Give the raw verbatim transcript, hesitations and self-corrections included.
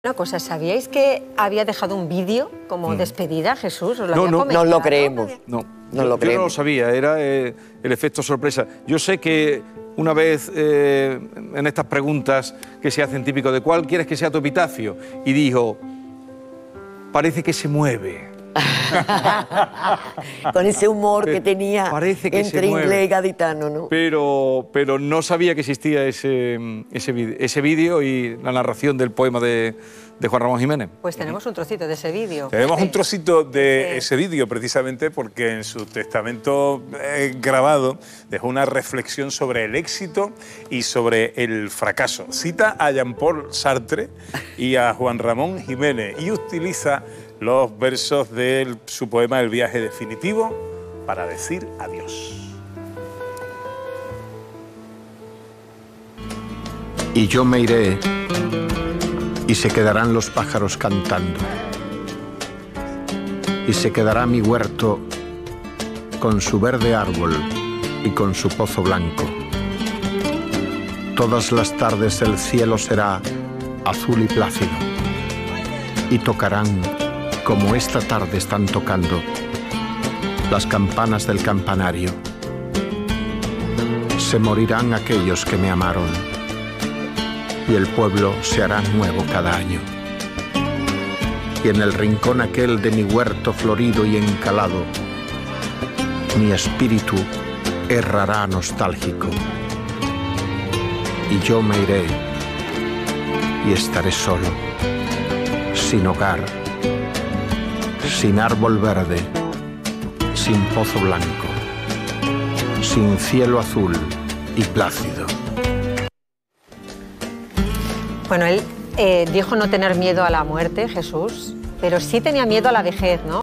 Una cosa, ¿sabíais que había dejado un vídeo como mm. despedida, Jesús? ¿Os lo no, había no, comentado? no lo creemos. No, no yo, lo yo creemos. no lo sabía, era eh, el efecto sorpresa. Yo sé que una vez eh, en estas preguntas que se hacen típico de ¿cuál quieres que sea tu epitafio? Y dijo, parece que se mueve. Con ese humor que tenía Parece que entre inglés y gaditano, ¿no? Pero, pero no sabía que existía ese, ese vídeo ese vídeo y la narración del poema de, de Juan Ramón Jiménez. Pues tenemos un trocito de ese vídeo. Tenemos sí. un trocito de sí. ese vídeo precisamente porque en su testamento eh, grabado dejó una reflexión sobre el éxito y sobre el fracaso. Cita a Jean-Paul Sartre y a Juan Ramón Jiménez y utiliza los versos de su poema El viaje definitivo para decir adiós. Y yo me iré y se quedarán los pájaros cantando y se quedará mi huerto con su verde árbol y con su pozo blanco. Todas las tardes el cielo será azul y plácido y tocarán, como esta tarde están tocando, las campanas del campanario. Se morirán aquellos que me amaron y el pueblo se hará nuevo cada año. Y en el rincón aquel de mi huerto florido y encalado, mi espíritu errará nostálgico. Y yo me iré y estaré solo, sin hogar, sin árbol verde, sin pozo blanco, sin cielo azul y plácido. Bueno, él eh, dijo no tener miedo a la muerte, Jesús, pero sí tenía miedo a la vejez, ¿no?